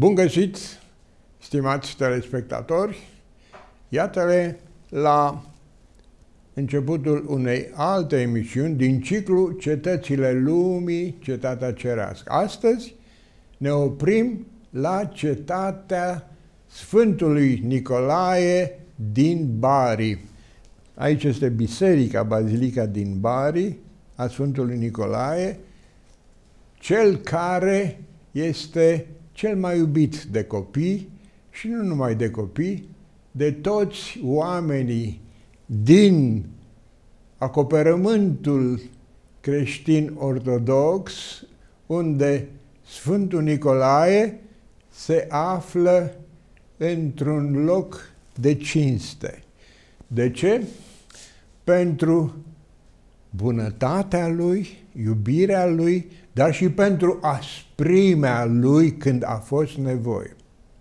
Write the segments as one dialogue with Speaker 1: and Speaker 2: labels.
Speaker 1: Bun găsit, stimați telespectatori! Iată-le la începutul unei alte emisiuni din ciclu Cetățile Lumii, Cetatea Cerească. Astăzi ne oprim la cetatea Sfântului Nicolae din Bari. Aici este biserica, bazilica din Bari, a Sfântului Nicolae, cel care este cel mai iubit de copii și nu numai de copii, de toți oamenii din acoperământul creștin ortodox, unde Sfântul Nicolae se află într-un loc de cinste. De ce? Pentru bunătatea lui, iubirea lui, dar și pentru asprimea lui când a fost nevoie.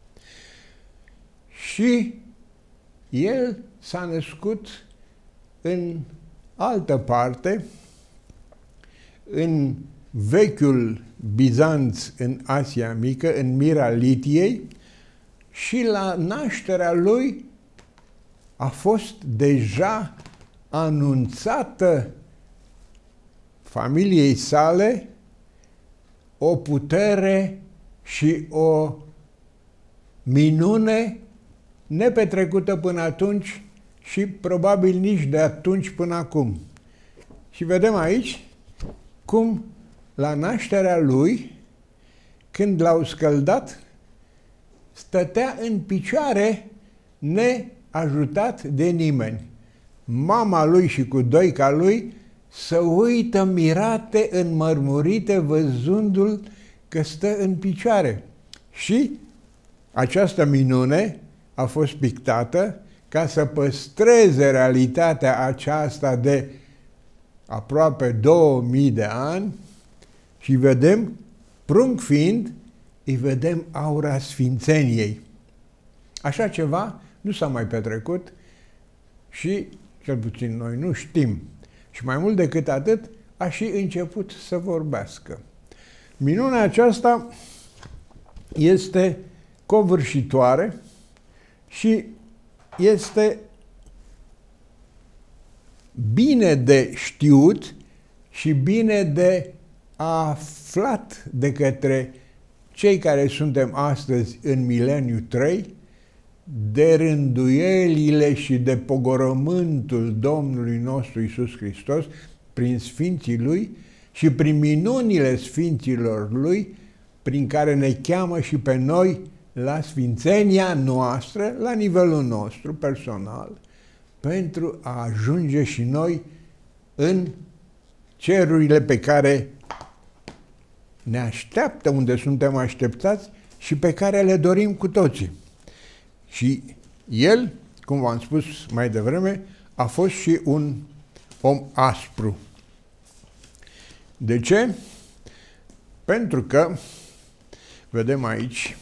Speaker 1: Și el s-a născut în altă parte, în vechiul Bizanț, în Asia Mică, în Mira Litiei, și la nașterea lui a fost deja anunțată familiei sale o putere și o minune nepetrecută până atunci și probabil nici de atunci până acum. Și vedem aici cum la nașterea lui, când l-au scăldat, stătea în picioare neajutat de nimeni. Mama lui și cu doica lui se uită mirate, înmărmurite, văzându-l că stă în picioare. Și această minune a fost pictată ca să păstreze realitatea aceasta de aproape 2000 de ani și vedem, prunc fiind, îi vedem aura sfințeniei. Așa ceva nu s-a mai petrecut și, cel puțin noi nu știm. Și mai mult decât atât, a și început să vorbească. Minunea aceasta este covârșitoare și este bine de știut și bine de aflat de către cei care suntem astăzi în mileniu 3, de rânduielile și de pogorământul Domnului nostru Iisus Hristos prin Sfinții Lui și prin minunile Sfinților Lui, prin care ne cheamă și pe noi la sfințenia noastră, la nivelul nostru personal, pentru a ajunge și noi în cerurile pe care ne așteaptă, unde suntem așteptați și pe care le dorim cu toții. Și el, cum v-am spus mai devreme, a fost și un om aspru. De ce? Pentru că, vedem aici,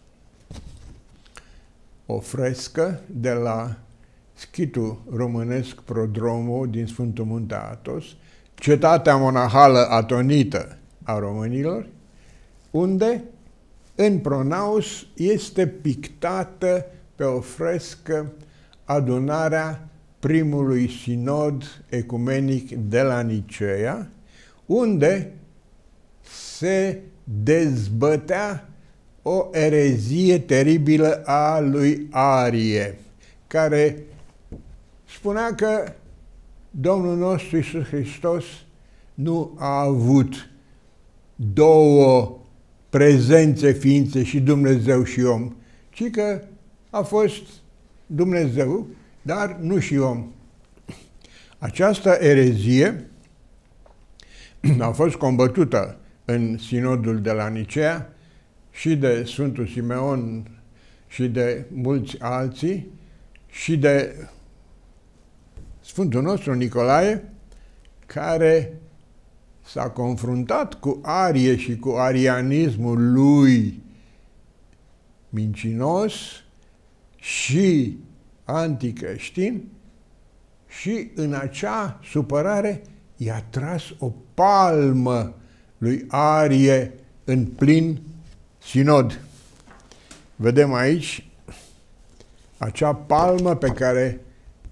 Speaker 1: o frescă de la schitul românesc Prodromul din Sfântul Munte Athos, cetatea monahală atonită a românilor, unde în pronaos este pictată pe o frescă adunarea primului sinod ecumenic de la Niceea, unde se dezbătea o erezie teribilă a lui Arie, care spunea că Domnul nostru Iisus Hristos nu a avut două prezențe ființe, și Dumnezeu și om, ci că a fost Dumnezeu, dar nu și om. Această erezie a fost combătută în sinodul de la Nicea și de Sfântul Simeon și de mulți alții și de Sfântul nostru Nicolae, care s-a confruntat cu Arie și cu arianismul lui mincinos și anticreștin și în acea supărare i-a tras o palmă lui Arie în plin sinod. vedem aici acea palmă pe care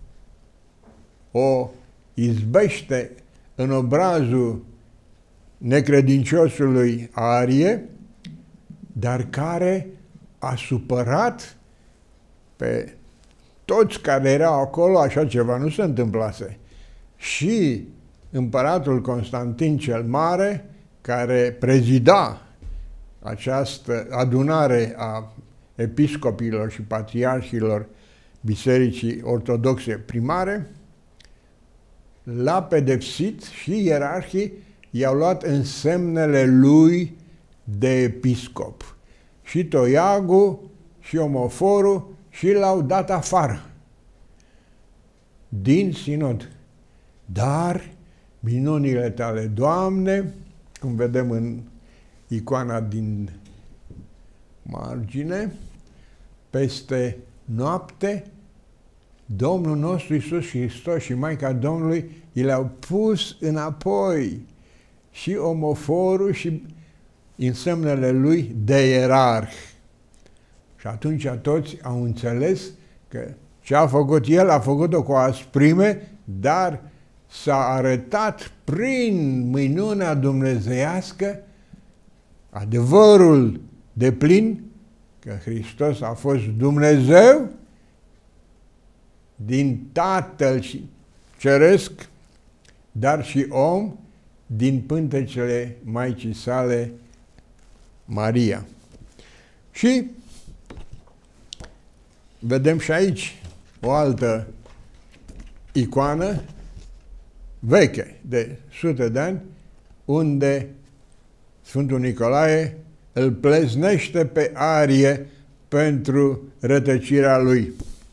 Speaker 1: o izbește în obrazul necredinciosului Arie, dar care a supărat pe toți care erau acolo. Așa ceva nu se întâmplase. Și împăratul Constantin cel Mare, care prezida această adunare a episcopilor și patriarhilor Bisericii Ortodoxe primare, l-a pedepsit și ierarhii i-au luat însemnele lui de episcop. Și toiagul și omoforul și l-au dat afară din sinod. Dar minunile tale, Doamne, cum vedem în icoana din margine, peste noapte, Domnul nostru Iisus Hristos și Maica Domnului i le-au pus înapoi și omoforul și însemnele lui de ierarh. Și atunci toți au înțeles că ce a făcut el, a făcut-o cu asprime, dar s-a arătat prin minunea dumnezeiască adevărul deplin că Hristos a fost Dumnezeu din Tatăl și Ceresc, dar și om din pântecele Maicii sale, Maria. Și vedem și aici o altă icoană veche, de sute de ani, unde Sfântul Nicolae îl pleznește pe Arie pentru rătăcirea lui.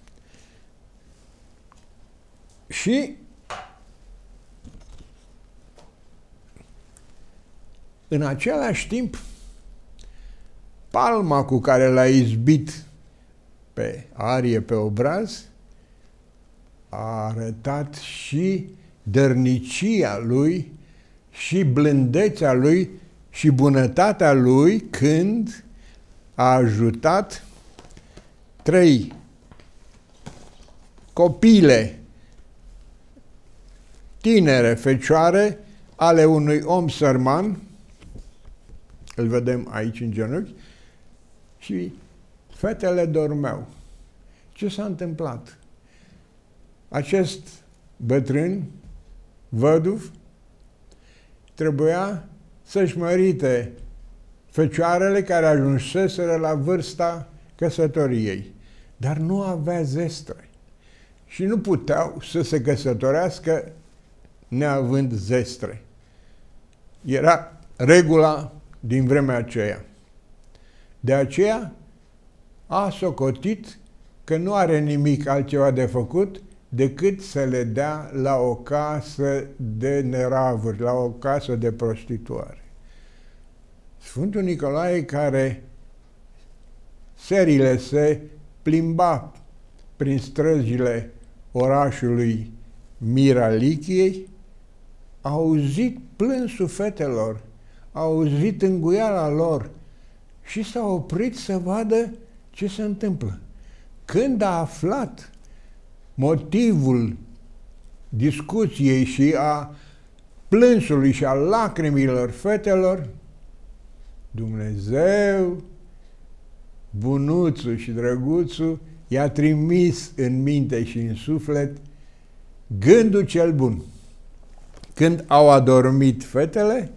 Speaker 1: Și în același timp, palma cu care l-a izbit pe Arie pe obraz a arătat și dărnicia lui și blândețea lui și bunătatea lui când a ajutat 3 copile tinere, fecioare, ale unui om sărman, îl vedem aici în genunchi, și fetele dormeau. Ce s-a întâmplat? Acest bătrân, văduv, trebuia să-și mărite fecioarele care ajunseseră la vârsta căsătoriei, dar nu avea zestre și nu puteau să se căsătorească neavând zestre. Era regula din vremea aceea. De aceea a socotit că nu are nimic altceva de făcut decât să le dea la o casă de neravuri, la o casă de prostituare. Sfântul Nicolae, care serile se plimba prin străzile orașului Miralichiei, a auzit plânsul fetelor, a auzit înguiala lor și s-a oprit să vadă ce se întâmplă. Când a aflat motivul discuției și a plânsului și a lacrimilor fetelor, Dumnezeu, bunuțul și drăguțul, i-a trimis în minte și în suflet gândul cel bun. Când au adormit fetele,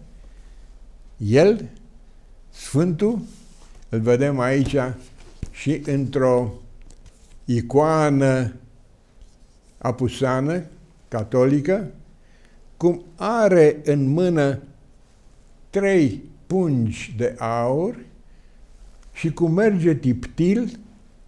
Speaker 1: el, Sfântul, îl vedem aici și într-o icoană apuseană, catolică, cum are în mână 3 pungi de aur și cum merge tiptil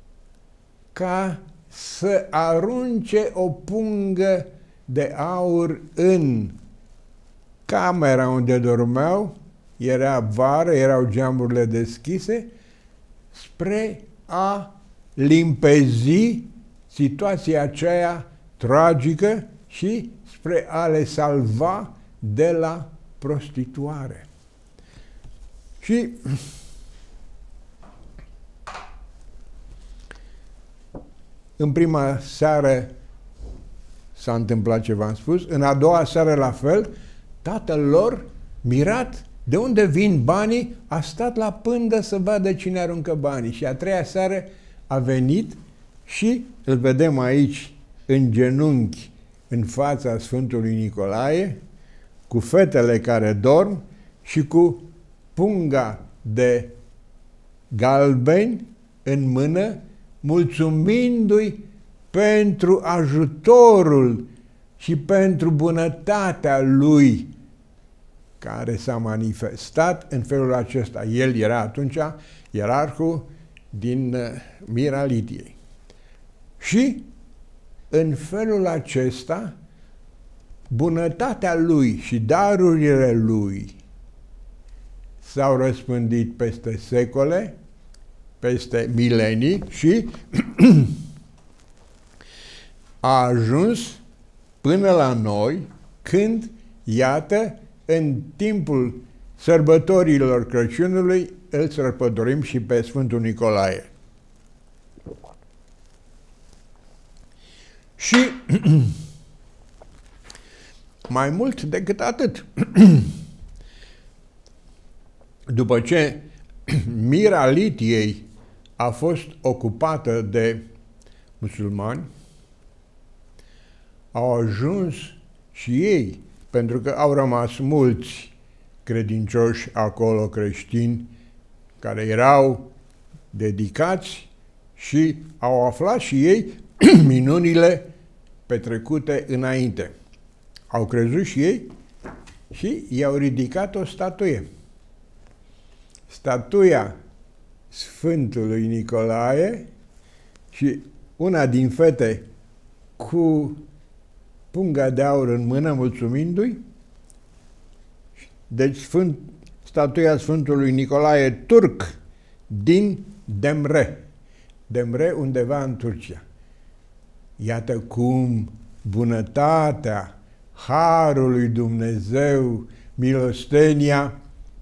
Speaker 1: ca să arunce o pungă de aur în camera unde dormeau, era vară, erau geamurile deschise, spre a limpezi situația aceea tragică și spre a le salva de la prostituare. Și în prima seară s-a întâmplat ce v-am spus, în a doua seară la fel, tatăl lor, mirat, de unde vin banii, a stat la pândă să vadă cine aruncă banii. Și a treia seară a venit și îl vedem aici în genunchi în fața Sfântului Nicolae, cu fetele care dorm și cu punga de galbeni în mână, mulțumindu-i pentru ajutorul și pentru bunătatea lui care s-a manifestat în felul acesta. El era atunci ierarhul din Mira Litiei. Și în felul acesta, bunătatea lui și darurile lui s-au răspândit peste secole, peste milenii și a ajuns până la noi când, iată, în timpul sărbătorilor Crăciunului îl sărbătorim și pe Sfântul Nicolae. Și mai mult decât atât, după ce Mira Litiei a fost ocupată de musulmani, au ajuns și ei, pentru că au rămas mulți credincioși acolo, creștini, care erau dedicați și au aflat și ei minunile petrecute înainte. Au crezut și ei și i-au ridicat o statuie. Statuia Sfântului Nicolae și una din fete cu punga de aur în mână, mulțumindu-i. Deci statuia Sfântului Nicolae turc din Demre. Demre undeva în Turcia. Iată cum bunătatea, harul lui Dumnezeu, milostenia,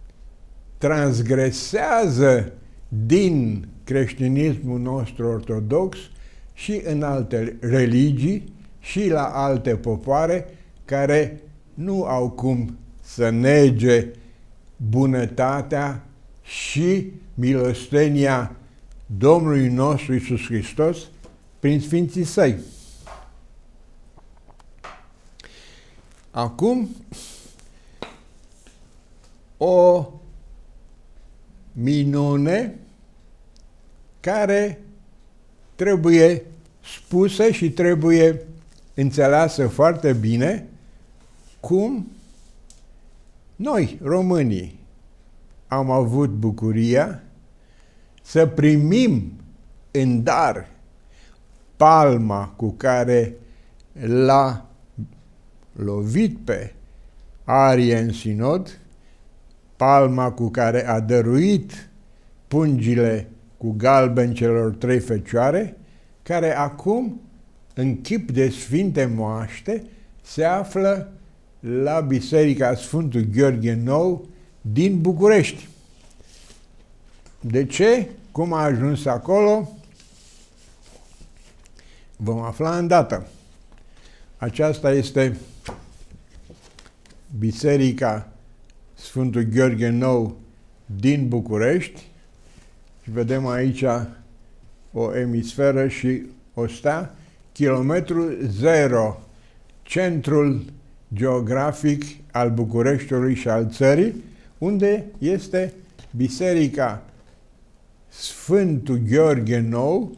Speaker 1: transgresează din creștinismul nostru ortodox și în alte religii și la alte popoare care nu au cum să nege bunătatea și milostenia Domnului nostru Iisus Hristos prin Sfinții Săi. Acum, o minune care trebuie spusă și trebuie înțeleasă foarte bine, cum noi, românii, am avut bucuria să primim în dar palma cu care l-a lovit pe Arie în sinod, palma cu care a dăruit pungile cu galben celor trei fecioare, care acum, în chip de sfinte moaște, se află la Biserica Sfântul Gheorghe Nou din București. De ce? Cum a ajuns acolo? Vom afla îndată. Aceasta este Biserica Sfântul Gheorghe Nou din București și vedem aici o emisferă și o stea, kilometru zero, centrul geografic al Bucureștiului și al țării, unde este Biserica Sfântul Gheorghe Nou,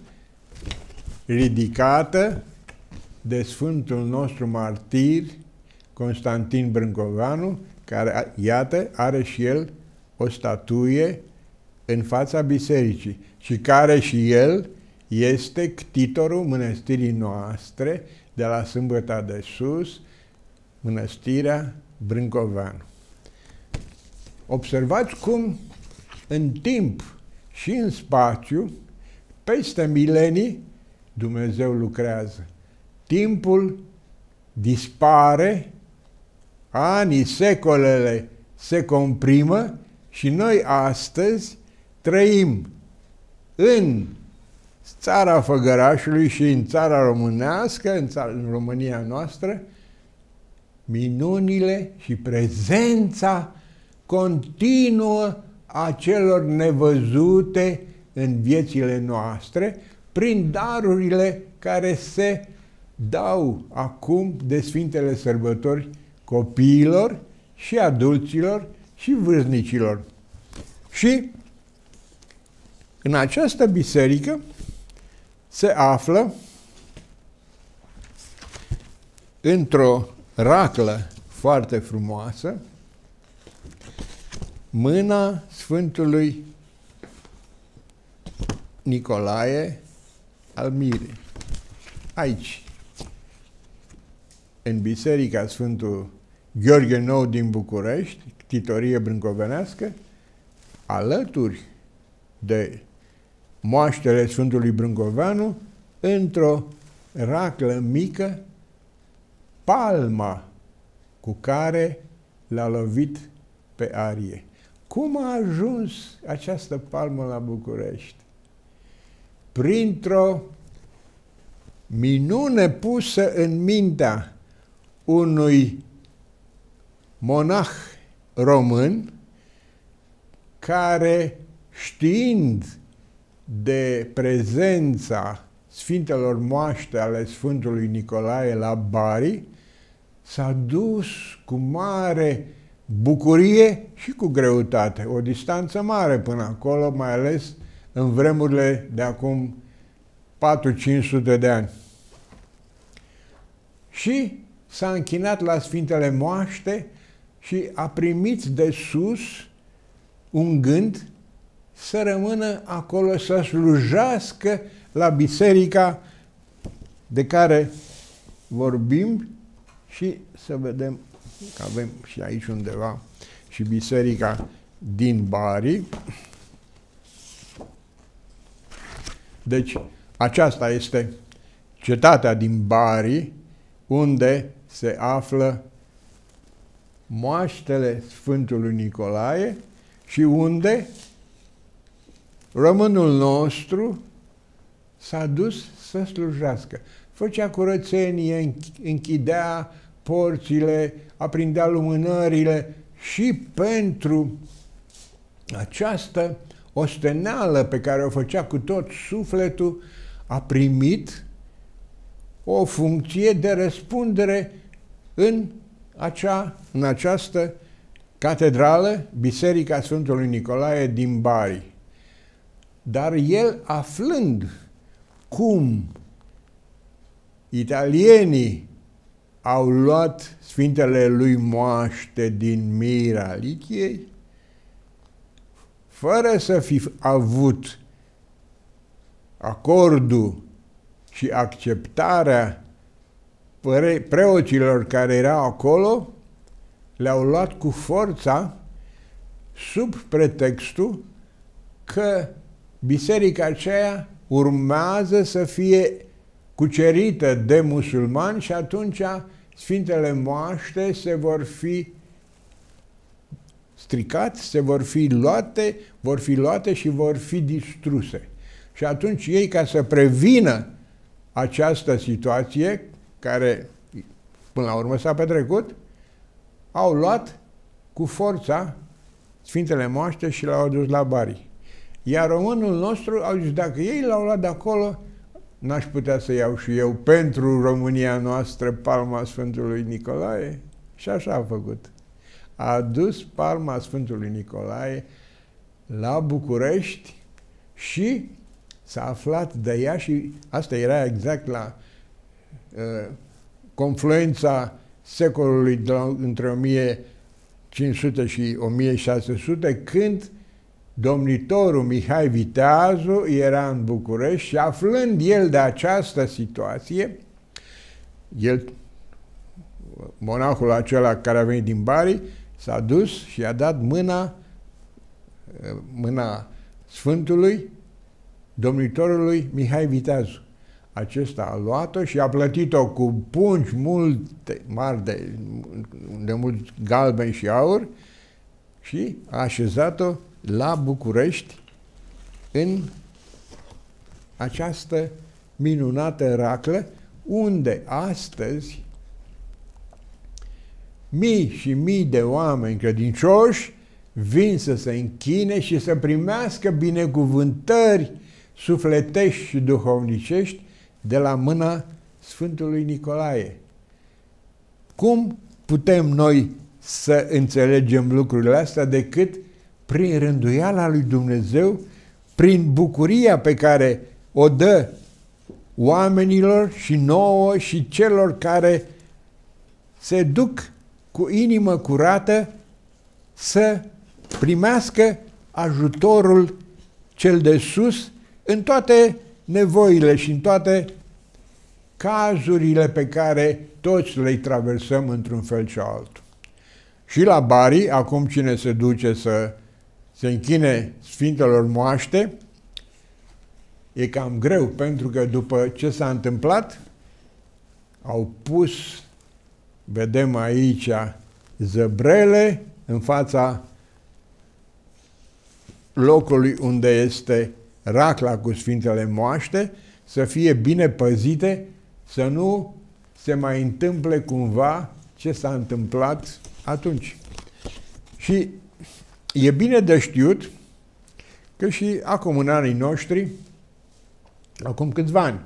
Speaker 1: ridicată de Sfântul nostru martir Constantin Brâncoveanu, care, iată, are și el o statuie în fața bisericii și care și el este ctitorul mănăstirii noastre de la Sâmbăta de Sus, mănăstirea Brâncoveanu. Observați cum în timp și în spațiu, peste milenii, Dumnezeu lucrează. Timpul dispare, anii, secolele se comprimă și noi astăzi trăim în țara Făgărașului și în țara românească, în România noastră, minunile și prezența continuă a celor nevăzute în viețile noastre prin darurile care se dau acum de Sfintele Sărbători copiilor și adulților și vârstnicilor. Și în această biserică se află într-o raclă foarte frumoasă mâna Sfântului Nicolae al Mirei. Aici, în Biserica Sfântul Gheorghe Nou din București, Titorie Brâncovenească, alături de moaștele Sfântului Brâncoveanu, într-o raclă mică, palma cu care l-a lovit pe Arie. Cum a ajuns această palmă la București? Printr-o minune pusă în mintea unui monah român care, știind de prezența Sfintelor Moaște ale Sfântului Nicolae la Bari, s-a dus cu mare bucurie și cu greutate, o distanță mare până acolo, mai ales în vremurile de acum 400-500 de ani. Și s-a închinat la Sfintele Moaște și a primit de sus un gând să rămână acolo, să slujească la biserica de care vorbim și să vedem că avem și aici undeva și biserica din Bari. Deci, aceasta este cetatea din Bari, unde se află moaștele Sfântului Nicolae și unde românul nostru s-a dus să slujească. Făcea curățenie, închidea porțile, aprindea lumânările și pentru această osteneală pe care o făcea cu tot sufletul, a primit o funcție de răspundere în această catedrală, Biserica Sfântului Nicolae din Bari. Dar el, aflând cum italienii au luat Sfintele lui Moaște din Mira Lichiei, fără să fi avut acordul și acceptarea preoților care erau acolo, le-au luat cu forța sub pretextul că biserica aceea urmează să fie cucerită de musulmani și atunci Sfintele Moaște se vor fi stricat, se vor fi luate și vor fi distruse. Și atunci ei, ca să prevină această situație, care până la urmă s-a petrecut, au luat cu forța Sfintele Moaște și l-au adus la Bari. Iar românul nostru au zis, dacă ei l-au luat de acolo, n-aș putea să iau și eu pentru România noastră palma Sfântului Nicolae? Și așa a făcut. A adus palma Sfântului Nicolae la București și s-a aflat de ea și asta era exact la confluența secolului între 1500 și 1600, când domnitorul Mihai Viteazu era în București și aflând el de această situație, el, monahul acela care a venit din Bari, s-a dus și a dat mâna Sfântului domnitorului Mihai Viteazu. Acesta a luat-o și a plătit-o cu pungi mari de mult galben și aur și a așezat-o la București în această minunată raclă, unde astăzi mii și mii de oameni credincioși vin să se închine și să primească binecuvântări sufletești și duhovnicești de la mâna Sfântului Nicolae. Cum putem noi să înțelegem lucrurile astea decât prin rânduiala lui Dumnezeu, prin bucuria pe care o dă oamenilor și nouă și celor care se duc cu inimă curată să primească ajutorul cel de sus în toate nevoile și în toate cazurile pe care toți le traversăm într-un fel și altul. Și la Bari, acum cine se duce să se închine Sfintelor Moaște, e cam greu, pentru că după ce s-a întâmplat, au pus, vedem aici, zăbrele în fața locului unde este racla cu Sfintele Moaște, să fie bine păzite, să nu se mai întâmple cumva ce s-a întâmplat atunci. Și e bine de știut că și acum în anii noștri, acum câțiva ani,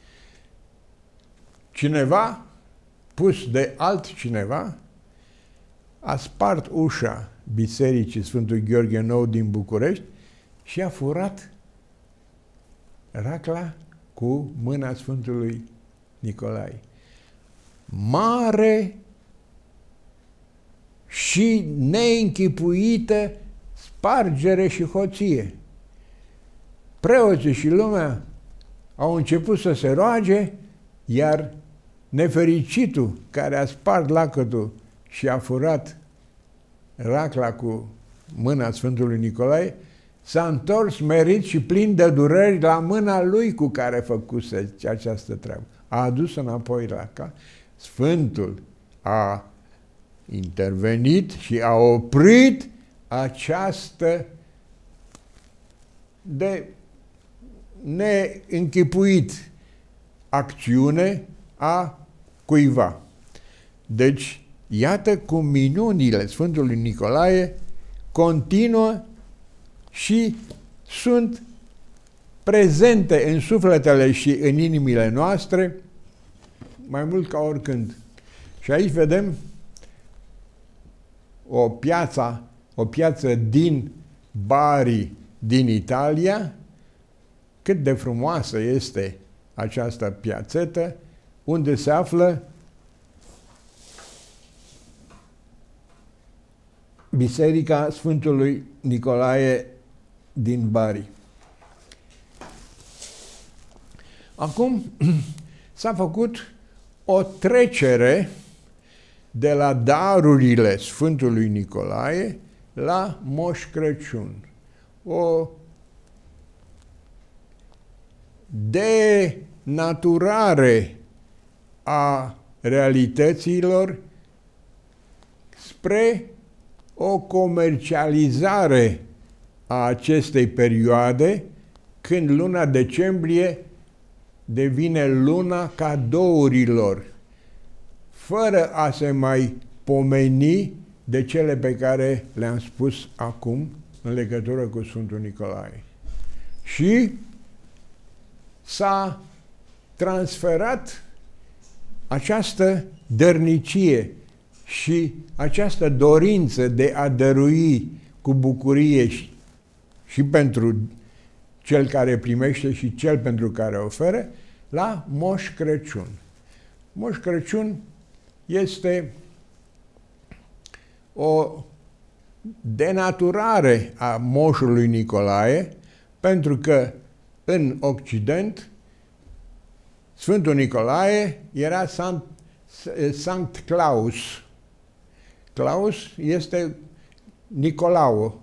Speaker 1: cineva pus de altcineva a spart ușa Bisericii Sfântul Gheorghe Nou din București și a furat racla cu mâna Sfântului Nicolae. Mare și neînchipuită spargere și hoție. Preoții și lumea au început să se roage, iar nefericitul care a spart lacătul și a furat racla cu mâna Sfântului Nicolae s-a întors merit și plin de dureri la mâna lui cu care făcuse această treabă. A adus înapoi racla. Sfântul a intervenit și a oprit această de neînchipuit acțiune a cuiva. Deci, iată cum minunile Sfântului Nicolae continuă și sunt prezente în sufletele și în inimile noastre mai mult ca oricând. Și aici vedem o piață din Bari, din Italia, cât de frumoasă este această piațetă, unde se află Biserica Sfântului Nicolae din Bari. Acum s-a făcut o trecere de la darurile Sfântului Nicolae la Moș Crăciun. O denaturare a realităților spre o comercializare a acestei perioade, când luna decembrie devine luna cadourilor, fără a se mai pomeni de cele pe care le-am spus acum în legătură cu Sfântul Nicolae. Și s-a transferat această dărnicie și această dorință de a dărui cu bucurie și pentru cel care primește și cel pentru care oferă, la Moș Crăciun. Moș Crăciun este o denaturare a Moșului Nicolae, pentru că în Occident Sfântul Nicolae era Sankt Claus. Claus este Nicolau.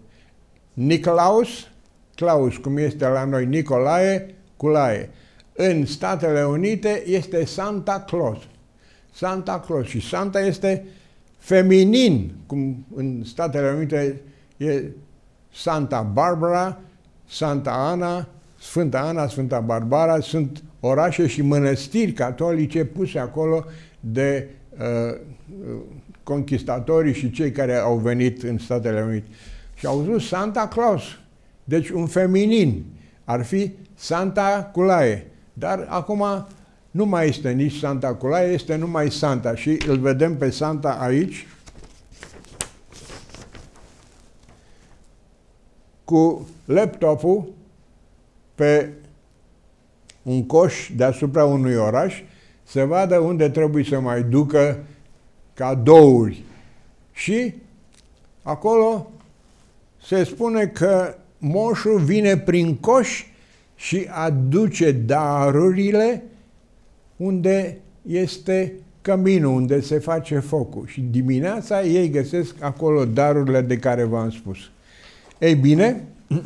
Speaker 1: Claus, cum este la noi Nicolae, Culae. În Statele Unite este Santa Claus. Santa Claus. Și Santa este feminin, cum în Statele Unite e Santa Barbara, Santa Ana, Sfânta Ana, Sfânta Barbara, sunt orașe și mănăstiri catolice puse acolo de conquistatorii și cei care au venit în Statele Unite. Și au zis Santa Claus, deci un feminin, ar fi Santa Culaie. Dar acum nu mai este nici Santa Culaie, este numai Santa și îl vedem pe Santa aici, cu laptopul pe un coș deasupra unui oraș, să vadă unde trebuie să mai ducă cadouri. Și acolo se spune că moșul vine prin coș și aduce darurile unde este căminul, unde se face focul. Și dimineața ei găsesc acolo darurile de care v-am spus. Ei bine,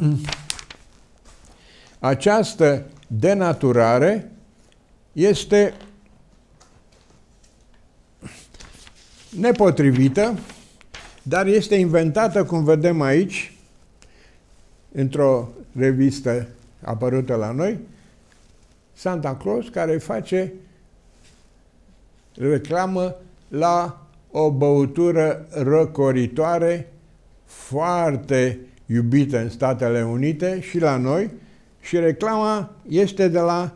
Speaker 1: această denaturare este nepotrivită, dar este inventată, cum vedem aici, într-o revistă apărută la noi, Santa Claus, care face reclamă la o băutură răcoritoare foarte iubită în Statele Unite și la noi, și reclama este de la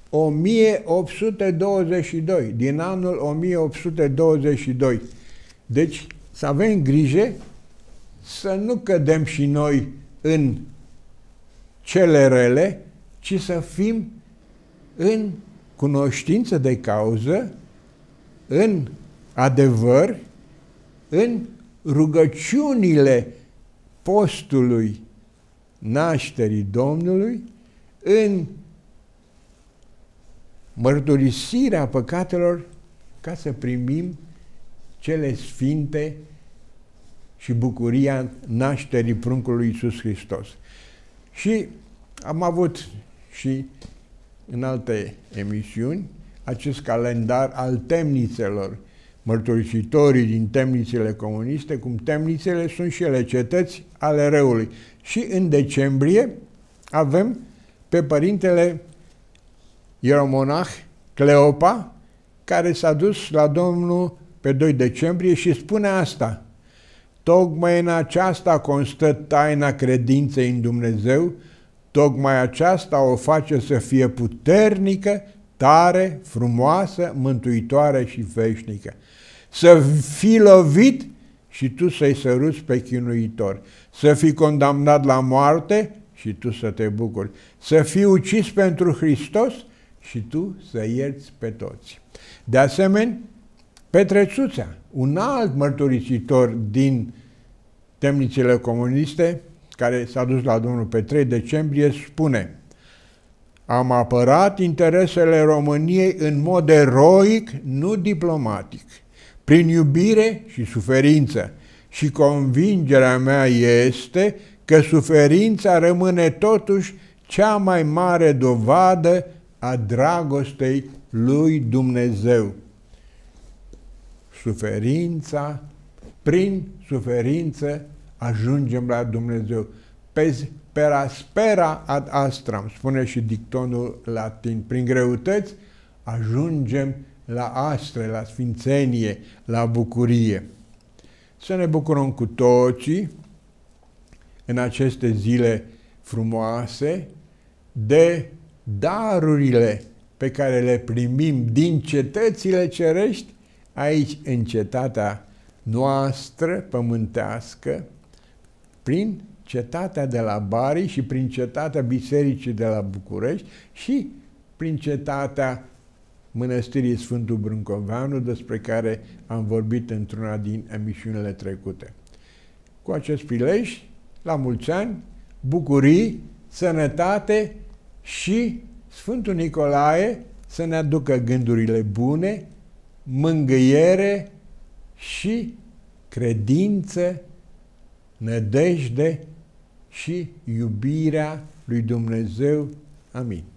Speaker 1: 1822, din anul 1822. Deci să avem grijă să nu cădem și noi în cele rele, ci să fim în cunoștință de cauză, în adevăr, în rugăciunile postului nașterii Domnului, în mărturisirea păcatelor, ca să primim cele sfinte și bucuria nașterii pruncului Iisus Hristos. Și am avut și în alte emisiuni acest calendar al temnițelor, mărturisitorii din temnițele comuniste, cum temnițele sunt și ele cetăți ale răului. Și în decembrie avem pe părintele ieromonah Cleopa, care s-a dus la Domnul pe 2 decembrie și spune asta: tocmai în aceasta constă taina credinței în Dumnezeu, tocmai aceasta o face să fie puternică, tare, frumoasă, mântuitoare și veșnică. Să fii lovit și tu să-i săruți pe chinuitor, să fii condamnat la moarte și tu să te bucuri, să fii ucis pentru Hristos și tu să ierți pe toți. De asemenea, Petre Țuțea, un alt mărturisitor din temnițele comuniste, care s-a dus la Domnul pe 3 decembrie, spune: am apărat interesele României în mod eroic, nu diplomatic, prin iubire și suferință. Și convingerea mea este că suferința rămâne totuși cea mai mare dovadă a dragostei lui Dumnezeu. Suferința, prin suferință ajungem la Dumnezeu. Per aspera ad astram, spune și dictonul latin. Prin greutăți ajungem la astre, la sfințenie, la bucurie. Să ne bucurăm cu toții în aceste zile frumoase de darurile pe care le primim din cetățile cerești aici în cetatea noastră pământească, prin cetatea de la Bari și prin cetatea Bisericii de la București și prin cetatea Mănăstirii Sfântul Brâncoveanu, despre care am vorbit într-una din emisiunile trecute. Cu acest prilej, la mulți ani, bucurii, sănătate și Sfântul Nicolae să ne aducă gândurile bune, mângâiere și credință, nădejde și iubirea lui Dumnezeu. Amin.